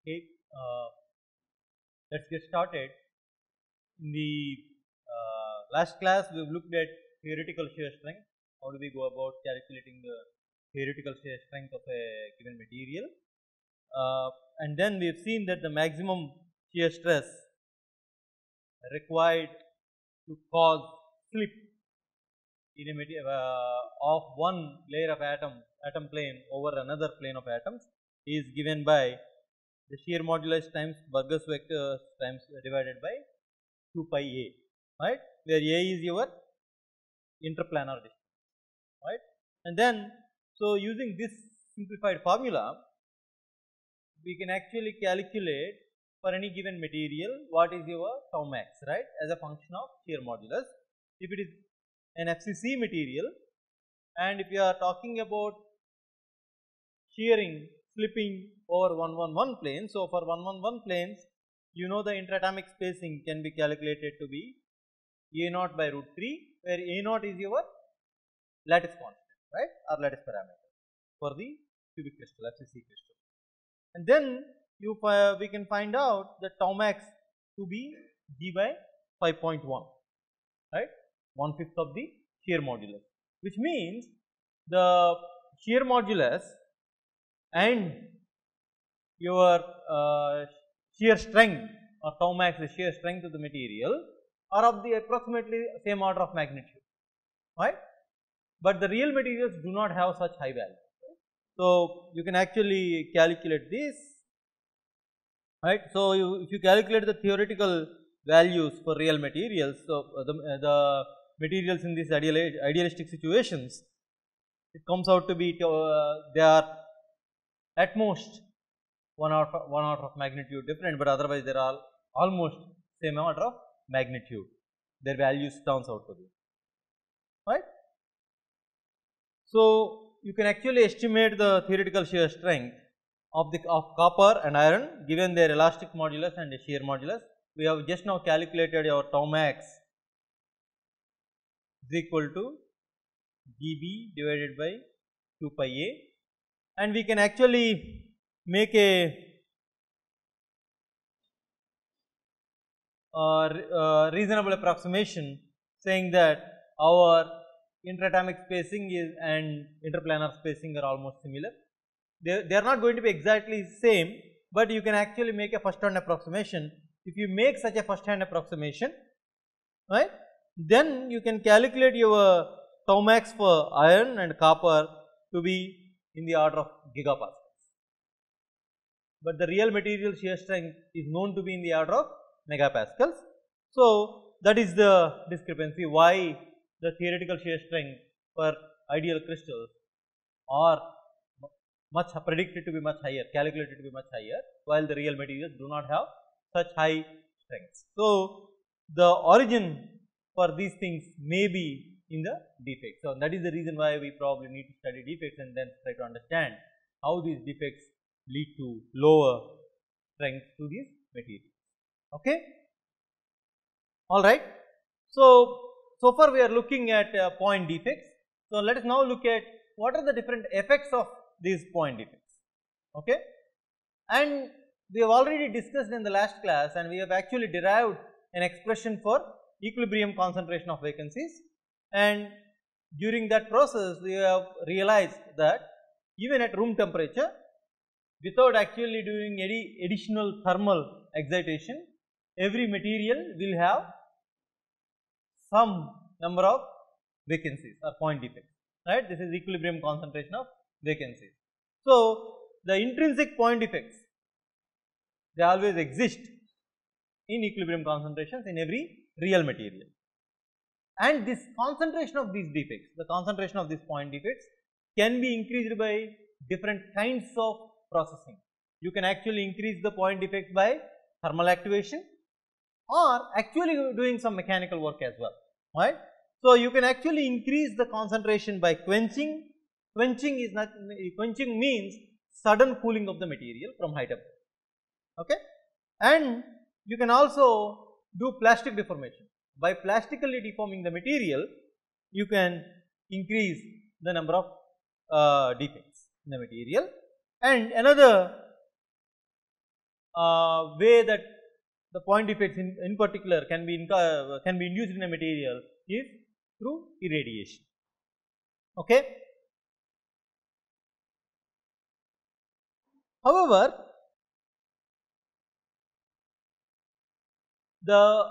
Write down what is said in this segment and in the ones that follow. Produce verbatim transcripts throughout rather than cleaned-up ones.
Okay, uh, let's get started. In the uh, last class, we've looked at theoretical shear strength. How do we go about calculating the theoretical shear strength of a given material? Uh, and then we've seen that the maximum shear stress required to cause slip in a material uh, of one layer of atom atom plane over another plane of atoms is given by the shear modulus times Burgers vector times divided by two pi a, right, where a is your interplanar distance, right. And then, so using this simplified formula, we can actually calculate for any given material what is your tau max, right, as a function of shear modulus. If it is an F C C material, and if you are talking about shearing, slipping over one one one plane, so for one one one planes, you know the interatomic spacing can be calculated to be A naught by root three, where A naught is your lattice constant, right, or lattice parameter for the cubic crystal, F C C crystal. And then you uh, we can find out the tau max to be G by five point one, right, one fifth of the shear modulus, which means the shear modulus and your uh, shear strength or tau max, the shear strength of the material, are of the approximately same order of magnitude, right, but the real materials do not have such high value. So you can actually calculate this, right. So you, if you calculate the theoretical values for real materials, so uh, the, uh, the materials in these ideal, idealistic situations, it comes out to be uh, they are at most one order one order of magnitude different, but otherwise they are all almost same order of magnitude. Their values turns out to be, right. So you can actually estimate the theoretical shear strength of the of copper and iron given their elastic modulus and shear modulus. We have just now calculated our tau max is equal to G B divided by two pi a, and we can actually make a uh, uh, reasonable approximation saying that our interatomic spacing is and interplanar spacing are almost similar. They, they are not going to be exactly same, but you can actually make a first hand approximation. If you make such a first hand approximation, right, then you can calculate your tau max for iron and copper to be in the order of gigapascals, but the real material shear strength is known to be in the order of megapascals. So that is the discrepancy why the theoretical shear strength for ideal crystals are much predicted to be much higher, calculated to be much higher, while the real materials do not have such high strengths. So the origin for these things may be in the defects. So that is the reason why we probably need to study defects and then try to understand how these defects lead to lower strength to these materials. Okay. All right. So so far we are looking at uh, point defects. So let us now look at what are the different effects of these point defects. Okay. And we have already discussed in the last class, and we have actually derived an expression for equilibrium concentration of vacancies, and during that process we have realized that even at room temperature, without actually doing any additional thermal excitation, every material will have some number of vacancies or point defects, right. This is equilibrium concentration of vacancies. So the intrinsic point defects, they always exist in equilibrium concentrations in every real material, and this concentration of these defects, the concentration of these point defects can be increased by different kinds of processing. You can actually increase the point defect by thermal activation or actually doing some mechanical work as well, right. So you can actually increase the concentration by quenching. Quenching is not quenching means sudden cooling of the material from high temperature. Okay, and you can also do plastic deformation. By plastically deforming the material, you can increase the number of uh, defects in the material. And another uh, way that the point defects in, in particular can be in, uh, can be induced in a material is through irradiation. Okay. However, the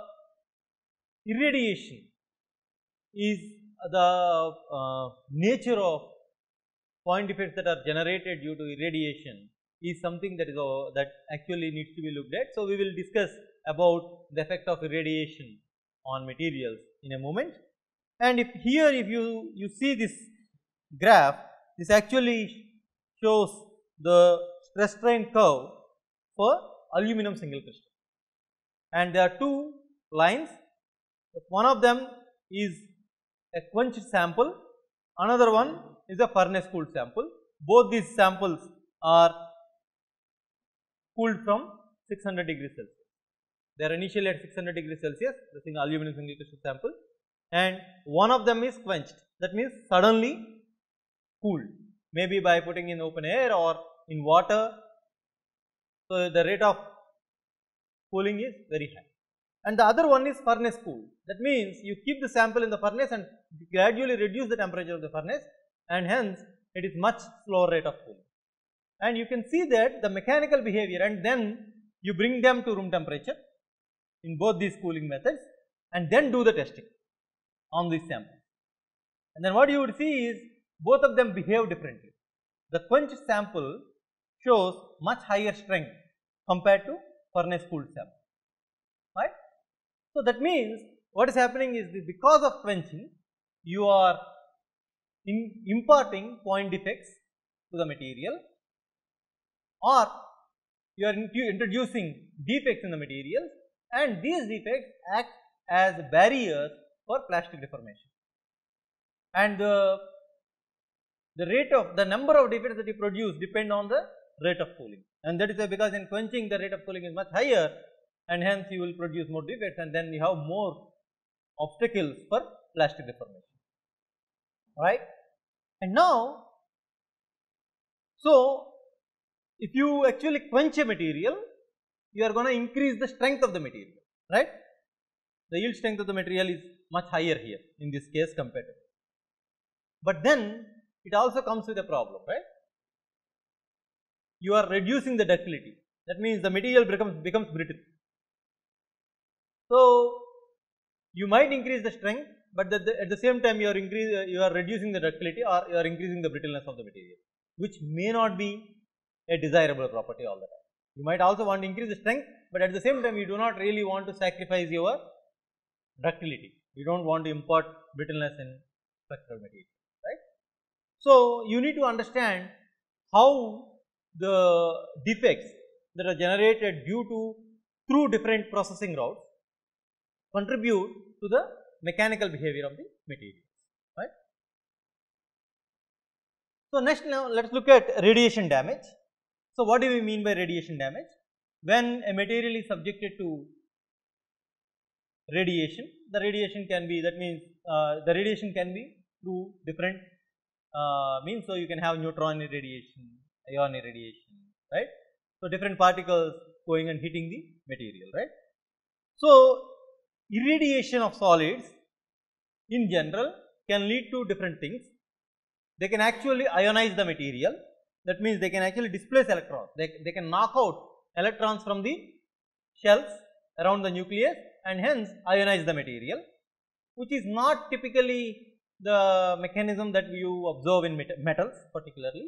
irradiation is the uh, nature of point defects that are generated due to irradiation is something that is uh, that actually needs to be looked at. So, we will discuss about the effect of irradiation on materials in a moment. And if here if you, you see this graph, this actually shows the stress strain curve for aluminum single crystal, and there are two lines. One of them is a quenched sample, another one is a furnace cooled sample. Both these samples are cooled from six hundred degrees Celsius. They are initially at six hundred degrees Celsius, the thing aluminum single crystal sample, and one of them is quenched. That means suddenly cooled, maybe by putting in open air or in water. So, the rate of cooling is very high. And the other one is furnace cooled. That means you keep the sample in the furnace and gradually reduce the temperature of the furnace, and hence it is much slower rate of cooling. And you can see that the mechanical behavior, and then you bring them to room temperature in both these cooling methods, and then do the testing on this sample. And then what you would see is both of them behave differently. The quenched sample shows much higher strength compared to furnace cooled sample, right. So, that means what is happening is this, because of quenching you are in imparting point defects to the material, or you are introducing defects in the material, and these defects act as barriers for plastic deformation. And the, the rate of the number of defects that you produce depend on the rate of cooling, and that is why, because in quenching the rate of cooling is much higher, and hence you will produce more defects, and then you have more obstacles for plastic deformation, right. And now, so if you actually quench a material, you are going to increase the strength of the material, right. The yield strength of the material is much higher here in this case compared to, but then it also comes with a problem, right. You are reducing the ductility, that means the material becomes, becomes brittle. So, you might increase the strength, but the, the, at the same time you are increase, uh, you are reducing the ductility, or you are increasing the brittleness of the material, which may not be a desirable property all the time. You might also want to increase the strength, but at the same time you do not really want to sacrifice your ductility. You do not want to impart brittleness in structural material, right. So, you need to understand how the defects that are generated due to through different processing routes contribute to the mechanical behavior of the materials, right. So, next now let us look at radiation damage. So, what do we mean by radiation damage? When a material is subjected to radiation, the radiation can be, that means uh, the radiation can be through different uh, means. So, you can have neutron irradiation, ion irradiation, right. So, different particles going and hitting the material, right. So, irradiation of solids in general can lead to different things. They can actually ionize the material, that means they can actually displace electrons, they, they can knock out electrons from the shells around the nucleus and hence ionize the material, which is not typically the mechanism that you observe in metals particularly.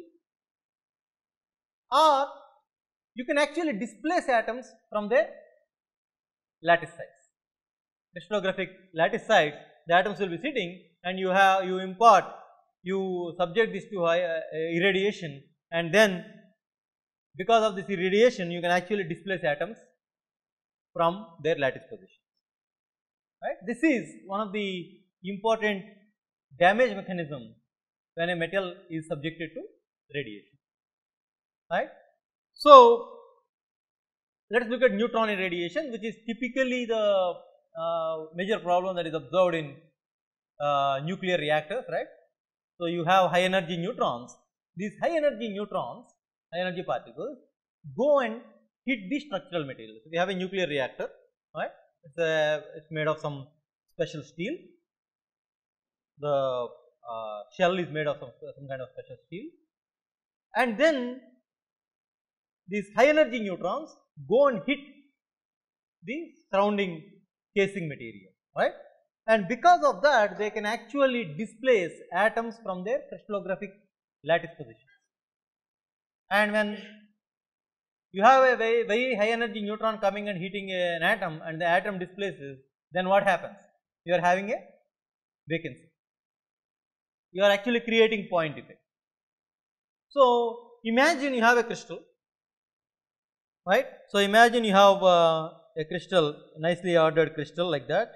Or you can actually displace atoms from their lattice sites. Crystallographic lattice sites, the atoms will be sitting, and you have you impart, you subject this to high, uh, irradiation, and then because of this irradiation you can actually displace atoms from their lattice positions, right. This is one of the important damage mechanism when a metal is subjected to radiation, right. So, let us look at neutron irradiation, which is typically the uh, major problem that is observed in uh, nuclear reactors, right. So, you have high energy neutrons. These high energy neutrons, high energy particles go and hit the structural material. So, we have a nuclear reactor, right? It's, a, it's made of some special steel. The uh, shell is made of some, some kind of special steel, and then these high energy neutrons go and hit the surrounding casing material, right? And because of that, they can actually displace atoms from their crystallographic lattice positions. And when you have a very, very high energy neutron coming and hitting an atom, and the atom displaces, then what happens? You are having a vacancy. You are actually creating point effect. So, imagine you have a crystal, right? So, imagine you have uh, a crystal, nicely ordered crystal like that.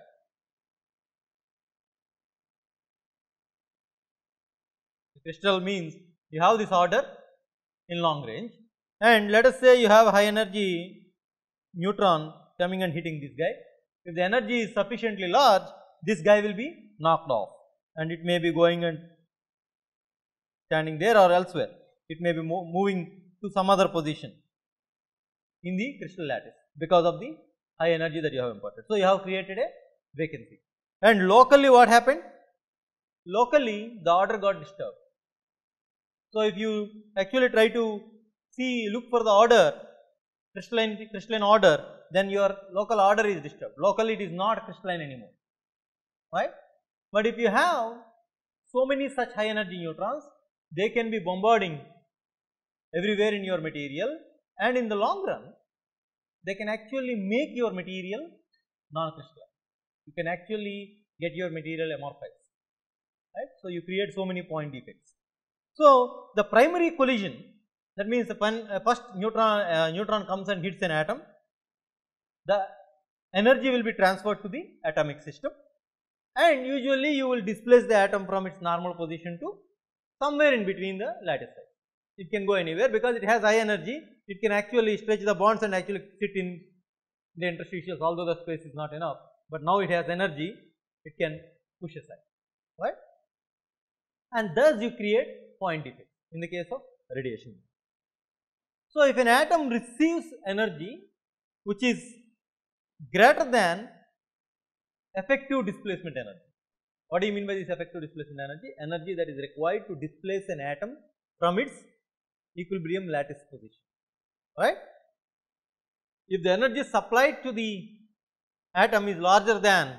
The crystal means you have this order in long range, and let us say you have a high energy neutron coming and hitting this guy. If the energy is sufficiently large, this guy will be knocked off, and it may be going and standing there or elsewhere. It may be mo moving to some other position in the crystal lattice because of the high energy that you have imparted. So, you have created a vacancy, and locally what happened? Locally the order got disturbed. So, if you actually try to see, look for the order, crystalline, crystalline order, then your local order is disturbed. Locally it is not crystalline anymore, right? But if you have so many such high energy neutrons, they can be bombarding everywhere in your material, and in the long run they can actually make your material non-crystalline. You can actually get your material amorphized, right? So, you create so many point defects. So, the primary collision, that means the uh, first neutron, uh, neutron comes and hits an atom, the energy will be transferred to the atomic system, and usually you will displace the atom from its normal position to somewhere in between the lattice side. It can go anywhere because it has high energy, it can actually stretch the bonds and actually sit in the interstitials, although the space is not enough, but now it has energy, it can push aside, right? And thus you create point defect in the case of radiation. So, if an atom receives energy which is greater than effective displacement energy. What do you mean by this effective displacement energy? Energy that is required to displace an atom from its equilibrium lattice position, right? If the energy supplied to the atom is larger than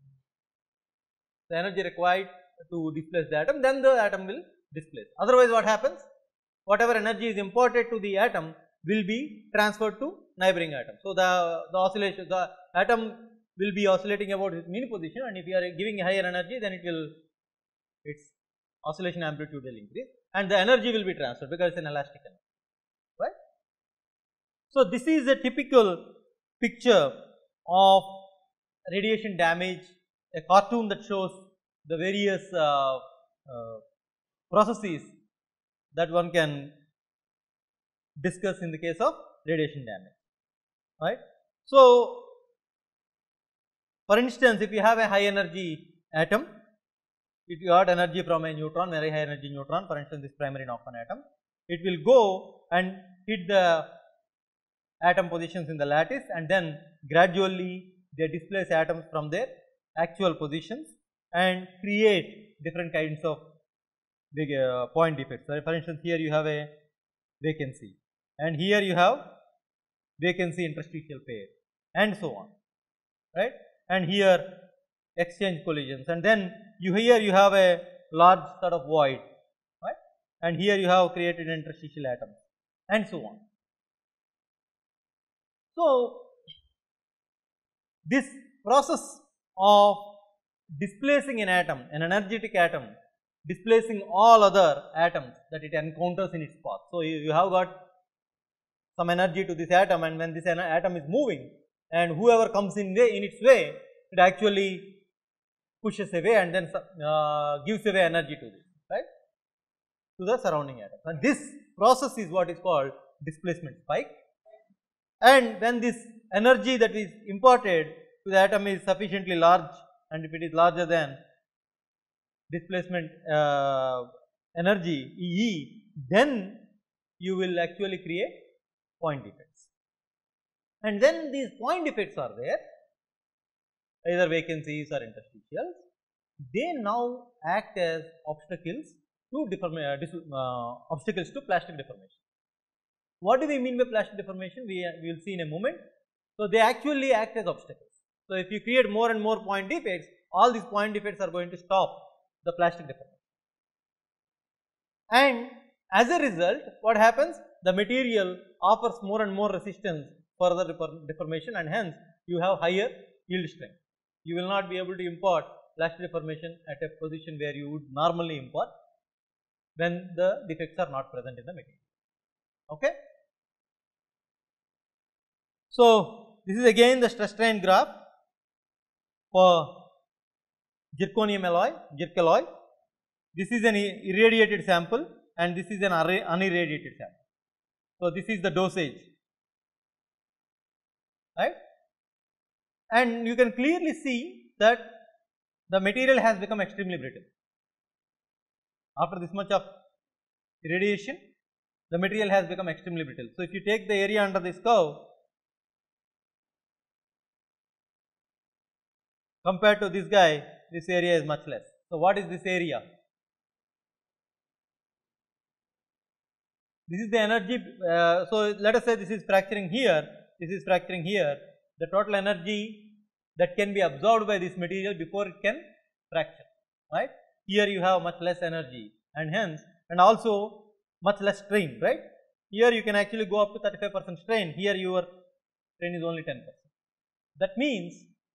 the energy required to displace the atom, then the atom will displace. Otherwise, what happens? Whatever energy is imported to the atom will be transferred to neighboring atom. So, the, the oscillation, the atom will be oscillating about its mean position, and if you are giving higher energy, then it will, its oscillation amplitude will increase, and the energy will be transferred because it is an elastic energy, right. So, this is a typical picture of radiation damage, a cartoon that shows the various uh, uh, processes that one can discuss in the case of radiation damage, right. So, for instance, if you have a high energy atom, if you got energy from a neutron, very high energy neutron, for instance this primary neutron atom, it will go and hit the atom positions in the lattice, and then gradually they displace atoms from their actual positions and create different kinds of big uh, point defects. So, for instance, here you have a vacancy, and here you have vacancy interstitial pair, and so on, right. And here exchange collisions, and then you here you have a large sort of void, right, and here you have created interstitial atoms, and so on. So, this process of displacing an atom, an energetic atom, displacing all other atoms that it encounters in its path. So, you, you have got some energy to this atom, and when this atom is moving, and whoever comes in way in its way, it actually pushes away and then uh, gives away energy to this, right, to the surrounding atoms. And this process is what is called displacement spike. And when this energy that is imparted to the atom is sufficiently large, and if it is larger than displacement uh, energy E E, then you will actually create point defects. and then these point defects are there, either vacancies or interstitials, they now act as obstacles to deform, uh, uh, obstacles to plastic deformation. What do we mean by plastic deformation? We, uh, we will see in a moment. So, they actually act as obstacles. So, if you create more and more point defects, all these point defects are going to stop the plastic deformation. And as a result, what happens? The material offers more and more resistance for the deformation, and hence you have higher yield strength. You will not be able to impart plastic deformation at a position where you would normally impart when the defects are not present in the material. Okay. So, this is again the stress strain graph for zirconium alloy, zirc alloy. This is an irradiated sample and this is an unirradiated sample. So, this is the dosage, right, and you can clearly see that the material has become extremely brittle. After this much of irradiation, the material has become extremely brittle. So, if you take the area under this curve compared to this guy, this area is much less. So, what is this area? This is the energy. Uh, so, let us say this is fracturing here, this is fracturing here. The total energy that can be absorbed by this material before it can fracture, right. Here you have much less energy and hence, and also much less strain, right. Here you can actually go up to thirty-five percent strain, here your strain is only ten percent. That means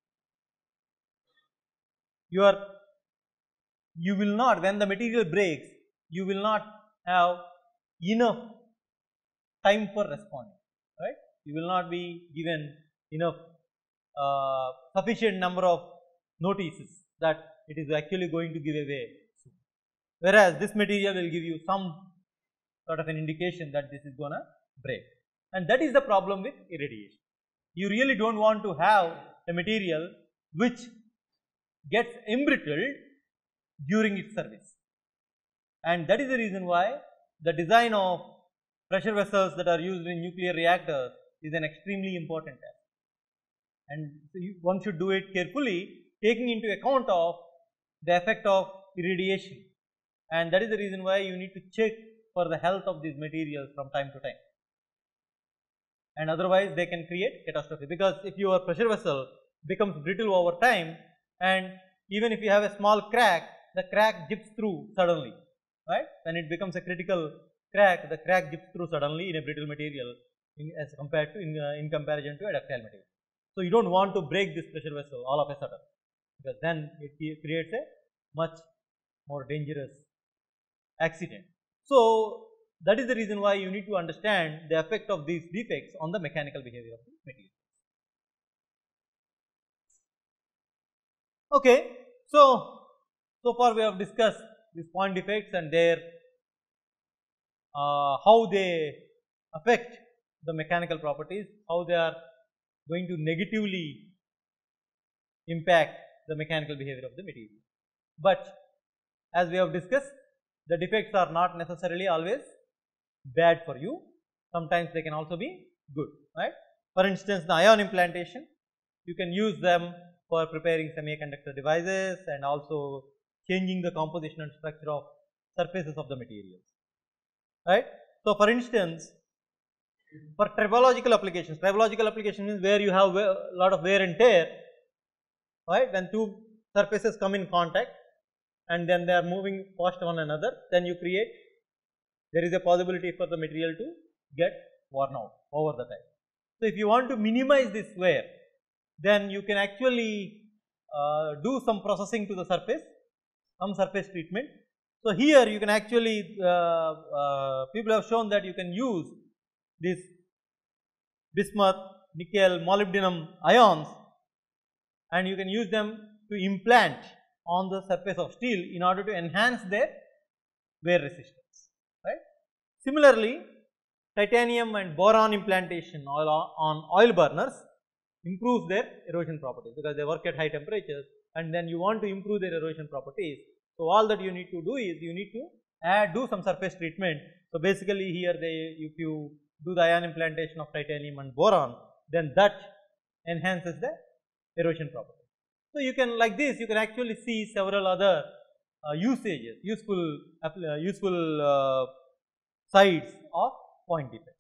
you are, you will not, when the material breaks, you will not have enough time for responding, right. You will not be given enough uh, sufficient number of notices that it is actually going to give away soon. Whereas this material will give you some sort of an indication that this is gonna break, and that is the problem with irradiation. You really don't want to have a material which gets embrittled during its service, and that is the reason why the design of pressure vessels that are used in nuclear reactors is an extremely important task, and so you, one should do it carefully, taking into account of the effect of irradiation, and that is the reason why you need to check for the health of these materials from time to time, and otherwise they can create catastrophe, because if your pressure vessel becomes brittle over time, and even if you have a small crack, the crack zips through suddenly, right. When it becomes a critical crack, the crack zips through suddenly in a brittle material in, as compared to in, uh, in comparison to a ductile material. So, you do not want to break this pressure vessel all of a sudden, because then it creates a much more dangerous accident. So, that is the reason why you need to understand the effect of these defects on the mechanical behavior of the material. Okay. So, so far we have discussed these point defects and their uh, how they affect the mechanical properties, how they are going to negatively impact the mechanical behavior of the material. But as we have discussed, the defects are not necessarily always bad for you, sometimes they can also be good, right. For instance, the ion implantation, you can use them for preparing semiconductor devices and also changing the composition and structure of surfaces of the materials, right. So, for instance, for tribological applications, tribological application means where you have a lot of wear and tear, right. When two surfaces come in contact and then they are moving past one another, then you create, there is a possibility for the material to get worn out over the time. So, if you want to minimize this wear, then you can actually uh, do some processing to the surface, some surface treatment. So, here you can actually, uh, uh, people have shown that you can use this bismuth, nickel, molybdenum ions, and you can use them to implant on the surface of steel in order to enhance their wear resistance, right. Similarly, titanium and boron implantation on oil burners improves their erosion properties, because they work at high temperatures and then you want to improve their erosion properties. So, all that you need to do is you need to add do some surface treatment. So, basically here they, if you do the ion implantation of titanium and boron, then that enhances the erosion property. So, you can like this you can actually see several other uh, usages, useful uh, useful uh, sides of point defect.